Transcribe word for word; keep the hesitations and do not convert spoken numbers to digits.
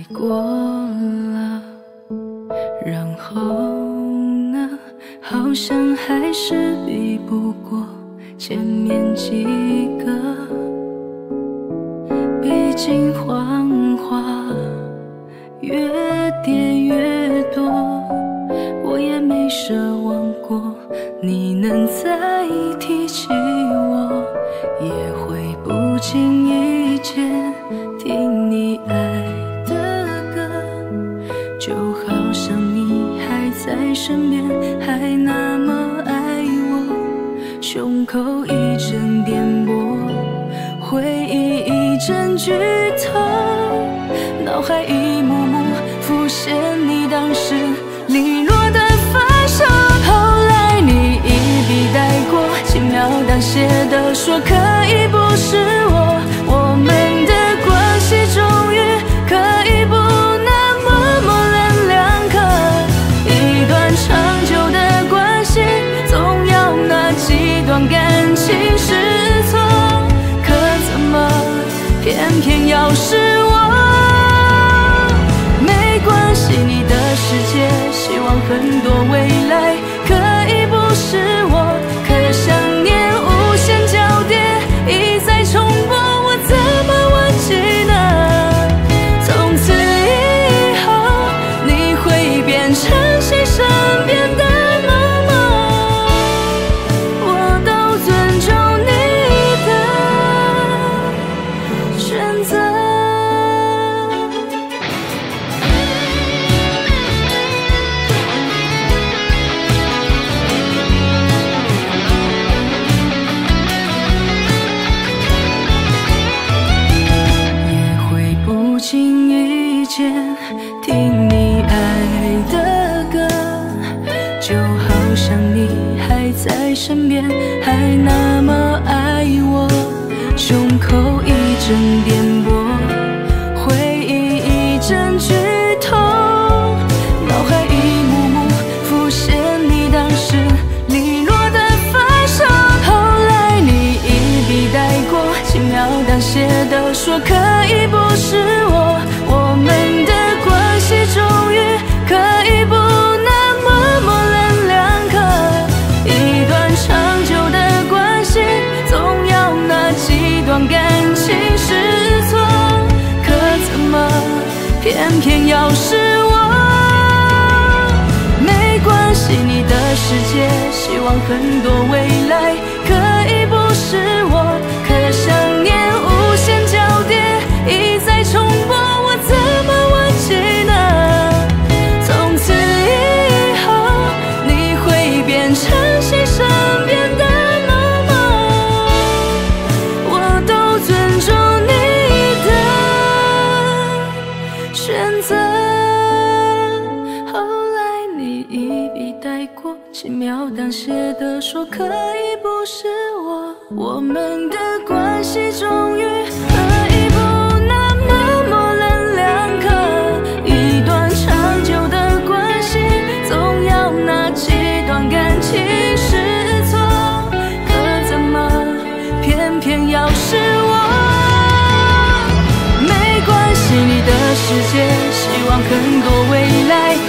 过了，然后呢？好像还是比不过前面几个。毕竟谎话越叠越多，我也没奢望过你能再提起我，也会不经意间听你爱的歌，就好像你还在身边，还那么爱我，胸口一阵颠簸，回忆一阵剧透，脑海一幕幕浮现你当时利落的分手。后来你一笔带过，轻描淡写的说可以不是我，我们的关系终于可以不那么模棱两可。一段长久的关系，总要那几段感情试错，可怎么偏偏要是我？没关系，你的世界希望很多未来可以不是我，可想念无限交叠一再重播，我怎么忘记呢？从此以后你会变成谁身边的某某，我都尊重你的选择。不经意间听你爱的歌，就好像你还在身边，还那么爱我，胸口一阵颠簸，回忆一阵剧透，脑海一幕幕浮现你当时利落的分手。后来你一笔带过，轻描淡写的说可以不是我，我们的关系终于可以不那么模棱两可。一段长久的关系，总要那几段感情试错，可怎么偏偏要是我？没关系，你的世界希望很多未来可以不是我，可想念无限交叠一再重播，我怎么忘记呢？从此以后你会变成谁身边的某某，我都尊重你的选择。后来你一笔带过，轻描淡写的说可以不是我，我们的关系终于可以不那么模棱两可。一段长久的关系，总要那几段感情试错，可怎么偏偏要是我？没关系，你的世界希望很多未来